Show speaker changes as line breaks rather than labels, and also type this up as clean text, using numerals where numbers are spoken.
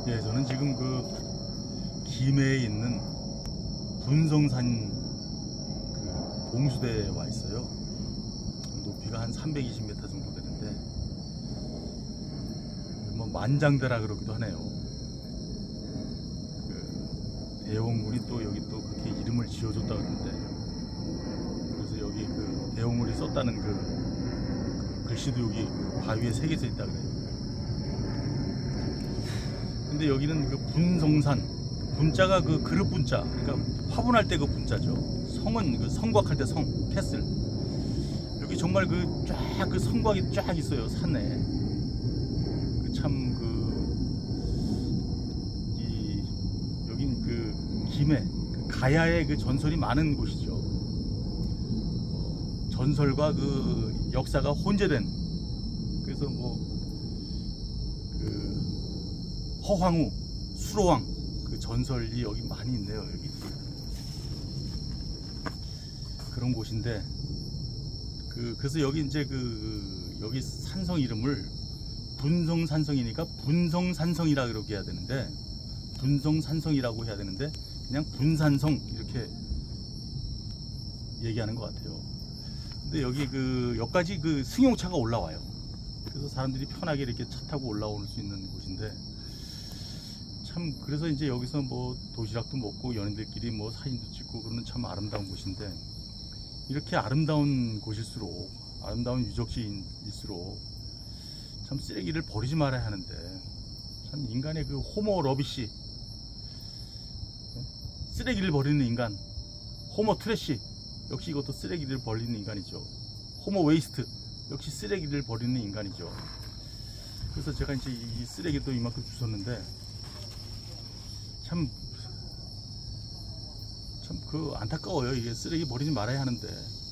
예, 저는 지금 그 김해에 있는 분성산 그 봉수대에 와 있어요. 높이가 한 320m 정도 되는데 뭐 만장대라 그러기도 하네요. 그 대홍군이 또 여기 또 그렇게 이름을 지어줬다 그러는데, 그래서 여기 그 대홍군이 썼다는 그 글씨도 여기 그 바위에 새겨져 있다 그래요. 근데 여기는 그 분성산, 분자가 그 그릇 분자, 그러니까 화분할 때 그 분자죠. 성은 그 성곽할 때 성, 캐슬. 여기 정말 그 쫙 그 성곽이 쫙 있어요, 산에. 그 참 여긴 그 김해, 그 가야의 그 전설이 많은 곳이죠. 전설과 그 역사가 혼재된, 그래서 뭐 그 허황우, 수로왕 그 전설이 여기 많이 있네요. 여기 그런 곳인데, 그래서 여기 이제 여기 산성 이름을 분성산성이니까 분성산성이라 그렇게 해야 되는데, 분성산성이라고 해야 되는데 그냥 분산성 이렇게 얘기하는 것 같아요. 근데 여기 여기까지 그 승용차가 올라와요. 그래서 사람들이 편하게 이렇게 차 타고 올라올 수 있는 곳인데, 참 그래서 이제 여기서 뭐 도시락도 먹고 연인들끼리 뭐 사진도 찍고 그러는 참 아름다운 곳인데, 이렇게 아름다운 곳일수록, 아름다운 유적지일수록 참 쓰레기를 버리지 말아야 하는데, 참 인간의 그 호모 러비시, 쓰레기를 버리는 인간, 호모 트래시, 역시 이것도 쓰레기를 버리는 인간이죠. 호모 웨이스트, 역시 쓰레기를 버리는 인간이죠. 그래서 제가 이제 이 쓰레기도 이만큼 주웠는데, 참 안타까워요. 이게 쓰레기 버리지 말아야 하는데